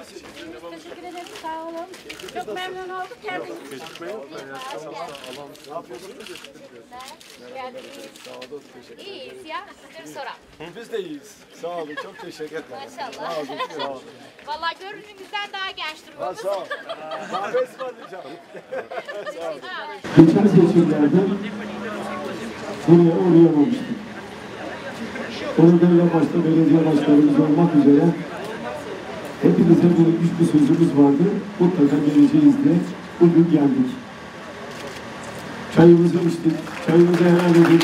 Teşekkür ederim. Sağ olun. Çok memnun olduk. Geldiniz. Ne yapıyorsunuz? Geldiniz. Sağ olun. Teşekkür ederim. İyiyiz ya. Sizleri soralım. Biz de iyiyiz. Sağ olun. Çok teşekkür ederim. Maşallah. Sağ olun. Sağ olun. Vallahi görünümüzden daha genç durumumuz. Sağ ol. Kahve ısmarlayacağım. Sağ olun. Geçen seçimlerde buraya uğrayamamıştık. Orada başta belediye başkanımız olmak üzere hepinize verilmiş bir sözümüz vardı. Mutlaka geleceğiz diye bugün geldik. Çayımızı içtik, çayımızı helal edin.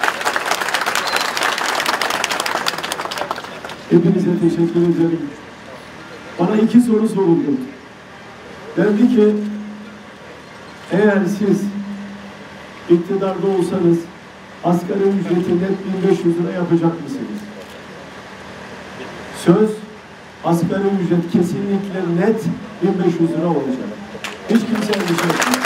Hepinize teşekkür ederim. Bana 2 soru soruldu. Dendi ki, eğer siz iktidarda olsanız asgari ücreti net 1500 lira yapacak mısınız? Söz, asgari ücret kesinlikle net 1500 lira olacak. Hiç kimse endişe etmesin.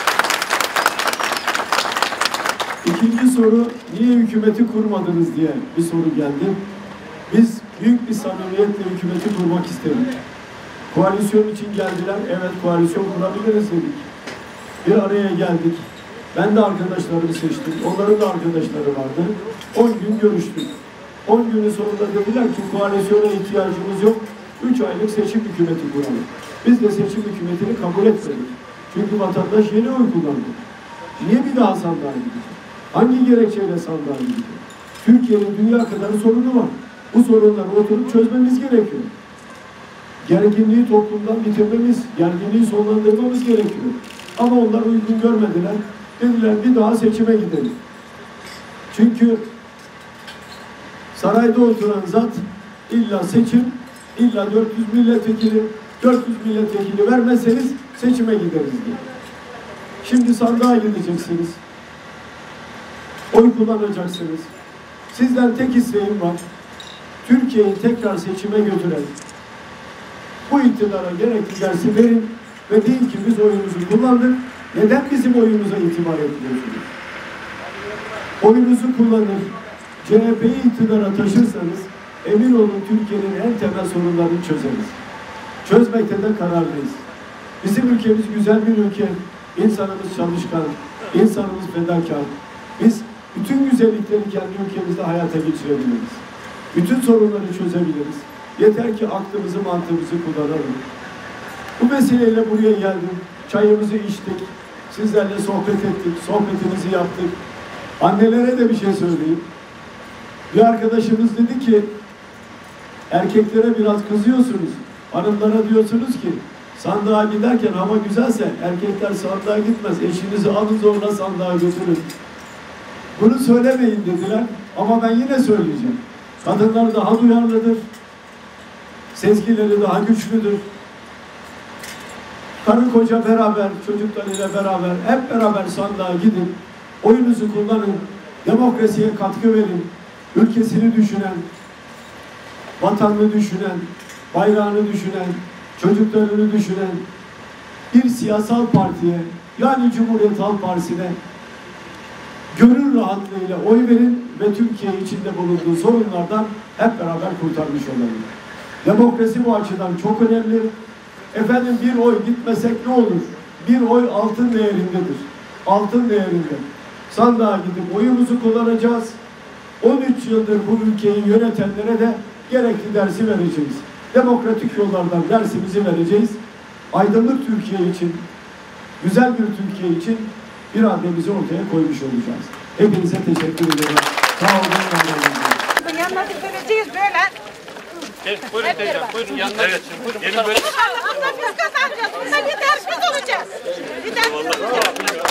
İkinci soru, niye hükümeti kurmadınız diye bir soru geldi. Biz büyük bir samimiyetle hükümeti kurmak istedik. Koalisyon için geldiler, evet koalisyon kurabiliriz dedik. Bir araya geldik. Ben de arkadaşlarımı seçtim. Onların da arkadaşları vardı. 10 gün görüştük. 10 günün sonunda dediler ki koalisyona ihtiyacımız yok. 3 aylık seçim hükümeti kuralım. Biz de seçim hükümetini kabul etmedik. Çünkü vatandaş yeni oy kullandı. Niye bir daha sandığa gidecek? Hangi gerekçeyle sandığa gidecek? Türkiye'nin dünya kadar sorunu var. Bu sorunları oturup çözmemiz gerekiyor. Gerginliği toplumdan bitirmemiz, gerginliği sonlandırmamız gerekiyor. Ama onlar uygun görmediler. Dediler bir daha seçime gidelim. Çünkü sarayda oturan zat illa seçim, illa 400 milletvekili, 400 milletvekili vermezseniz seçime gideriz diye. Şimdi sandığa gideceksiniz. Oy kullanacaksınız. Sizden tek isteğim var. Türkiye'yi tekrar seçime götüren bu iktidara gerekli dersi verin ve deyin ki biz oyumuzu kullandık. Neden bizim oyumuza itibar etmiyorsunuz? Oyunuzu kullanır, CHP'yi iktidara taşırsanız emin olun Türkiye'nin en temel sorunlarını çözeriz. Çözmekte de kararlıyız. Bizim ülkemiz güzel bir ülke. İnsanımız çalışkan, insanımız fedakar. Biz bütün güzellikleri kendi ülkemizde hayata geçirebiliriz. Bütün sorunları çözebiliriz. Yeter ki aklımızı, mantığımızı kullanalım. Bu vesileyle buraya geldim. Çayımızı içtik. Sizlerle sohbet ettik. Sohbetimizi yaptık. Annelere de bir şey söyleyeyim. Bir arkadaşımız dedi ki erkeklere biraz kızıyorsunuz. Hanımlara diyorsunuz ki sandığa giderken hava güzelse erkekler sandığa gitmez. Eşinizi alın zorla sandığa götürün. Bunu söylemeyin dediler. Ama ben yine söyleyeceğim. Kadınlar daha duyarlıdır. Sezgileri daha güçlüdür. Karı koca beraber, çocuklarıyla beraber, hep beraber sandığa gidin. Oyunuzu kullanın. Demokrasiye katkı verin. Ülkesini düşünen, vatanını düşünen, bayrağını düşünen, çocuklarını düşünen bir siyasal partiye, yani Cumhuriyet Halk Partisi'ne gönül rahatlığıyla oy verin ve Türkiye içinde bulunduğu sorunlardan hep beraber kurtarmış olalım. Demokrasi bu açıdan çok önemli. Efendim bir oy gitmesek ne olur? Bir oy altın değerindedir. Altın değerinde. Sandığa gidip oyumuzu kullanacağız. 13 yıldır bu ülkeyi yönetenlere de gerekli dersi vereceğiz. Demokratik yollardan dersimizi vereceğiz. Aydınlık Türkiye için, güzel bir Türkiye için irademizi ortaya koymuş olacağız. Hepinize teşekkür ederim. Sağ olun. Yanına vereceğiz böyle. Evet, buyurun teyzem, buyurun yanına geçin. Buyurun, gelin böyle. Allah biz kazanacağız. Bundan lidersiz olacağız. Lidersiz olacağız.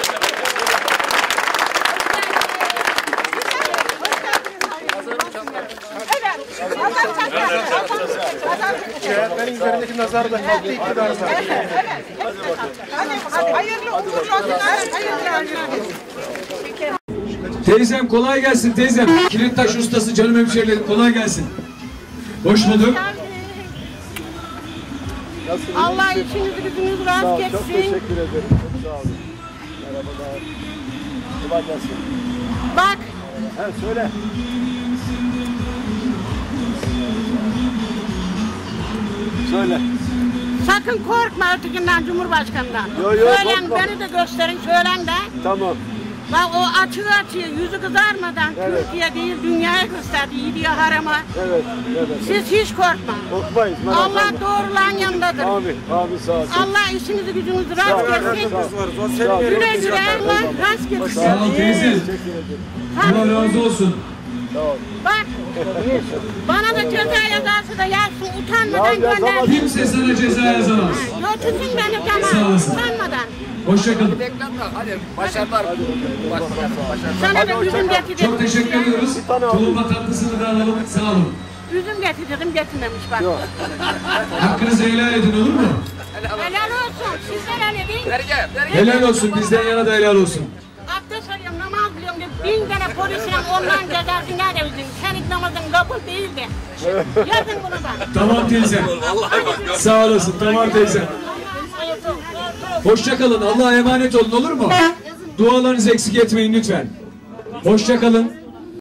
CHP'nin üzerindeki nazar da kalktı iktidarda. Hadi hayırlı uğurlu olsun. Teyzem kolay gelsin teyzem. Kilitaş ustası canım hemşehrilerim kolay gelsin. Hoş bulduk. Allah işinizi gücünüzü rast Çok etsin. teşekkür ederim. Çok sağ olun. Merhabalar. Kolay gelsin. Bak. Evet söyle. Söyle. Sakın korkma ötekinden, Cumhurbaşkanından. Yo, Söylen, korkma. beni de gösterin, söylen de. Tamam. Bak o açıyor, yüzü kızarmadan Türkiye değil, dünyaya gösterdi, gidiyor harama. Evet. Siz hiç korkma. Korkmayız. merak Allah etme. doğrulan yanındadır. Amin. Amin sağ olsun. Allah işinizi gücünüzü rast gelsin. Sağ ol. Güle güle Allah rast gelsin. Sağ ol teyze. Allah razı olsun. Bak, bana da ceza yazarsa da yazsın, utanmadan göndersin. Kimse sana ceza yazamaz. Götürsün beni Sağ tamam, olasın. utanmadan. Hoşçakalın. Sana da üzüm getirdim. Çok teşekkür ediyoruz. Tulumba tatlısını da alalım. Sağ olun. Üzüm getirdim, getirmemiş bak. Hakkınızı helal edin olur mu? Helal olsun, siz helal edin. Helal olsun. Bizden yana da helal olsun. Abdest alıyorum, namaz biliyorum diye 1000 tane polisle ondan cezası nerede üzüm? Senin namazın kabul değildi. Yazın bunu bak. Tamam teyze. Sağ olasın. Tamam teyze. Hoşçakalın. Allah'a emanet olun olur mu? Dualarınızı eksik etmeyin lütfen. Hoşçakalın.